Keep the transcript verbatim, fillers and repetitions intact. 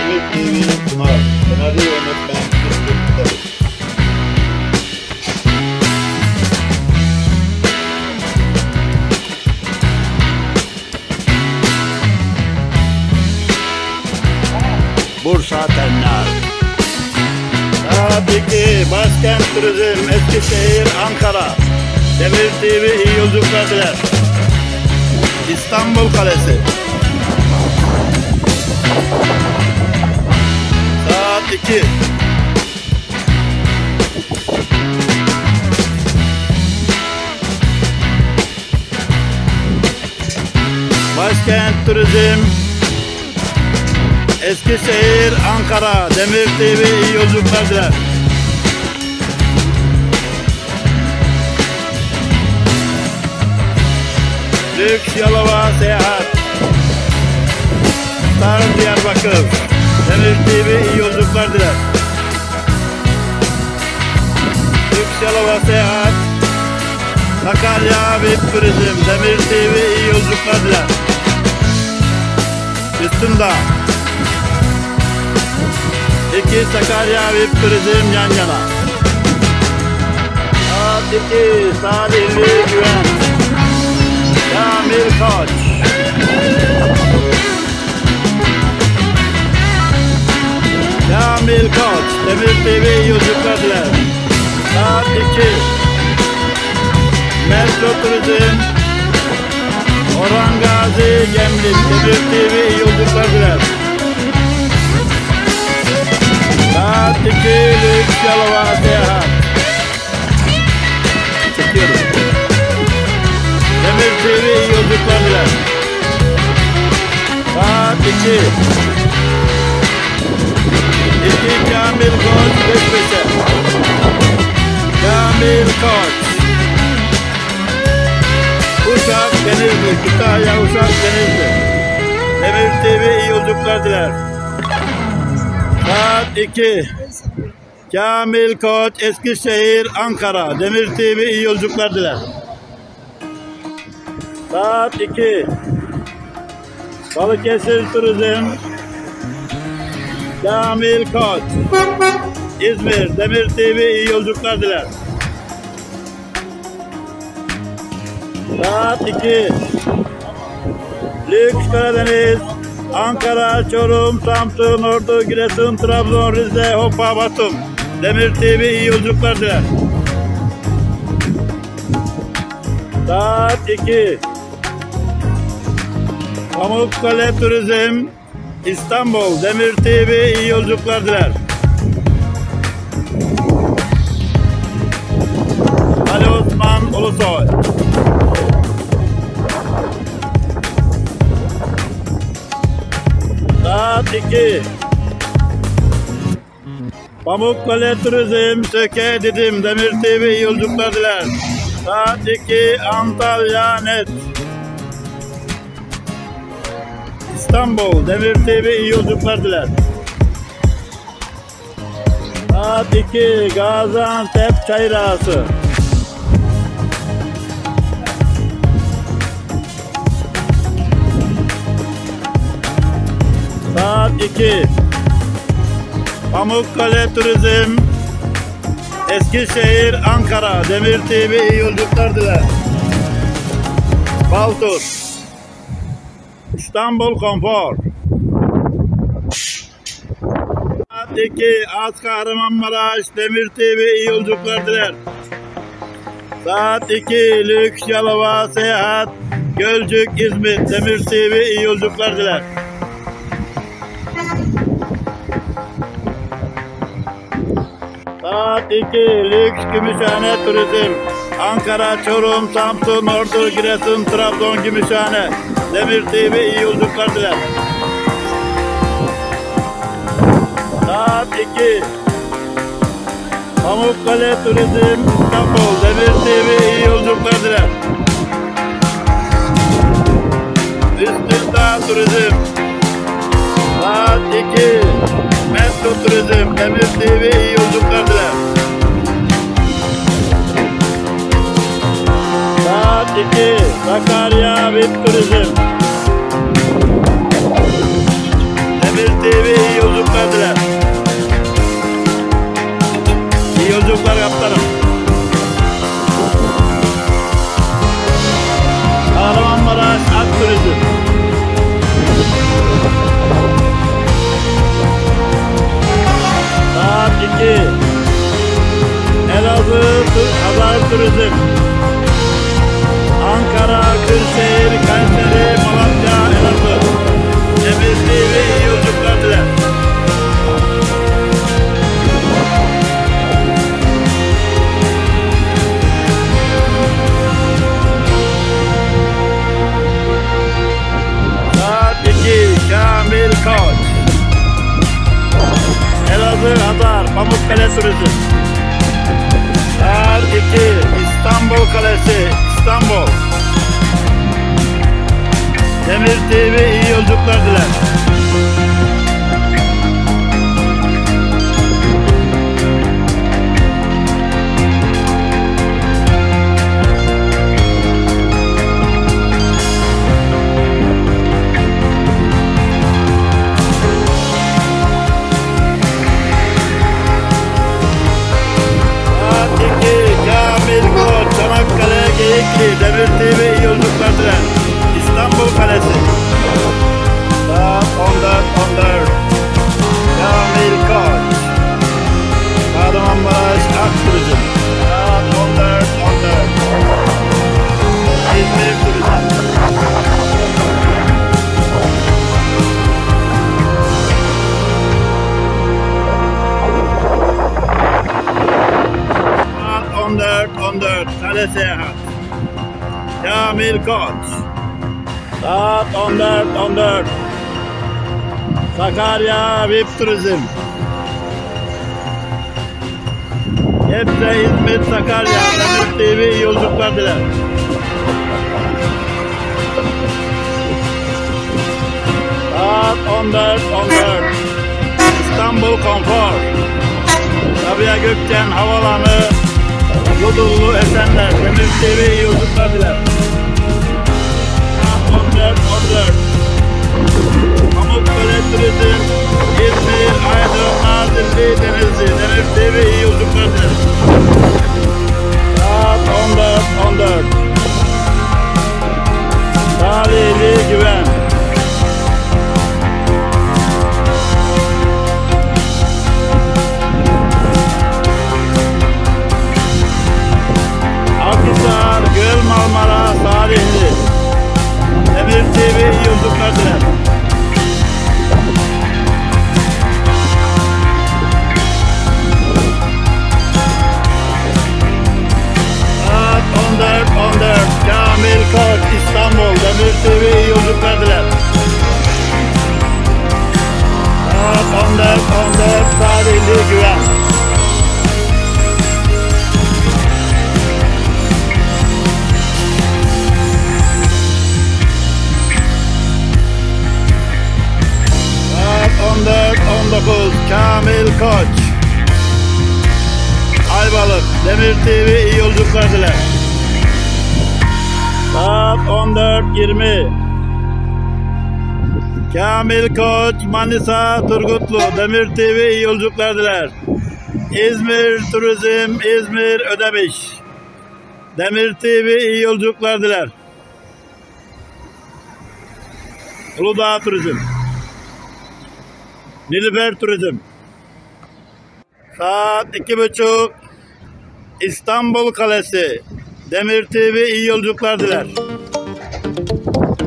Demir T V sunar. Senaryo yönetmen Müslüm. Bursa Terminal. Tabii ki Başkent Turizm, Eskişehir, Ankara. Demir T V iyi yolculuklar diler. İstanbul Kalesi. Saat iki. Başkent Turizm, Eskişehir, Ankara. Demir T V iyi yolculuklar diler. Lüks Yalova Seyahat. Star Diyarbakır. Demir T V iyi yolculuklar diler. Lüks Yalova Seyahat. Sakarya V I P Turizm. Demir T V iyi yolculuklar diler. Üstündağ. İki Sakarya V I P Turizm yan yana. Saat iki Salihli Güven. Kamil Koç. Kamil Koç. Demir T V iyi yolculuklar diler. Saat iki. Metro Turizm. Orhan Gazi Gemlik. Demir T V iyi yolculuklar diler. Saat iki. Lüks Yalova Seyahat. Çekiyorum. Demir T V iyi yolculuklar diler. Saat iki. İki Kamil Koç beş beşe. Kamil Koç. Uşak Denizli. Kütahya Uşak Denizli. Demir T V iyi yolculuklar diler. Saat iki. Kamil Koç Eskişehir Ankara. Demir T V iyi yolculuklar diler. Saat iki. Balıkesir Turizm. Kamil Koç. İzmir. Demir T V iyi yolculuklar diler. Saat iki. Lüks Karadeniz. Ankara, Çorum, Samsun, Ordu, Giresun, Trabzon, Rize, Hopa, Batum. Demir T V iyi yolculuklar diler. Saat iki. Pamukkale Turizm İstanbul. Demir T V iyi yolculuklar diler. Ali Osman Ulusoy. Saat iki. Pamukkale Turizm Söke Didim. Demir T V iyi yolculuklar diler. Saat iki. Antalya Net. İstanbul. Demir T V iyi yolculuklar diler. Saat iki. Gaziantep Çayırağası. Saat iki. Pamukkale Turizm Eskişehir Ankara. Demir T V iyi yolculuklar diler. Baltus. İstanbul Konfor. Saat iki. Kahramanmaraş. Demir T V iyi yolculuklar diler. Saat iki. Lüks Yalova Seyahat Gölcük İzmit. Demir T V iyi yolculuklar diler. Saat iki. Lüks Gümüşhane Turizm Ankara, Çorum, Samsun, Ordu, Giresun, Trabzon, Gümüşhane. Demir T V iyi yolculuklar diler. Saat iki. Pamukkale Turizm İstanbul. Demir T V iyi yolculuklar diler. Üstündağ Turizm. Saat iki. Metro Turizm. Demir T V iyi yolculuklar diler. Saat iki. Sakarya V I P Turizm. Demir T V iyi yolculuklar diler. İyi yolculuklar kaptanım. Kahramanmaraş Ak Turizm. Saat iki. Elazığ Hazar Turizm. Ankara, Kırşehir, Kayseri, Malatya, Elazığ. Demir T V iyi yolculuklar diler. Saat iki. Kamil Koç. Elazığ Hazar, Pamukkale Turizm. Saat iki. İstanbul Kalesi, İstanbul. Demir T V iyi yolculuklar diler. Saat iki. Kamil Koç, Çanakkale, Geyikli. Demir T V iyi yolculuklar diler. İstanbul Kalesi. Saat on dört on dört. Kamil Koç. Kahramanmaraş Ak Turizm. Saat on dört on dört. İzmir Turizm. Saat on dört on dört. Kale Seyahat. Kamil Koç. Saat on dört on dört. Sakarya V I P Turizm. Hepsi İzmit Sakarya. Demir T V iyi yolculuklar diler. Saat on dört on dört. İstanbul Konfor. Sabiha Gökçen Havalanı. Ludullu Esenler. Demir T V iyi yolculuklar diler. on dört on dört. Pamukkale Turizm, İzmir, Aydın, Nazilli, Denizli. Demir T V iyi yolculuklar diler. Saat on dört on dört. Salihli Güven. Akhisar, Göl Marmara, Salihli. Demir T V iyi yolculuklar diler. Saat on dört on dört. Kamil Koç, İstanbul. Demir T V iyi yolculuklar diler. Saat on dört on dört. Salihli Güven. on dört on dokuz. Kamil Koç. Ayvalık. Demir T V iyi yolculuklar diler. Saat on dört yirmi. Kamil Koç, Manisa Turgutlu. Demir T V iyi yolculuklar diler. İzmir Turizm, İzmir Ödemiş. Demir T V iyi yolculuklar diler. Uludağ Turizm. Nilüfer Turizm. Saat iki buçuk. İstanbul Kalesi. Demir T V iyi yolculuklar diler.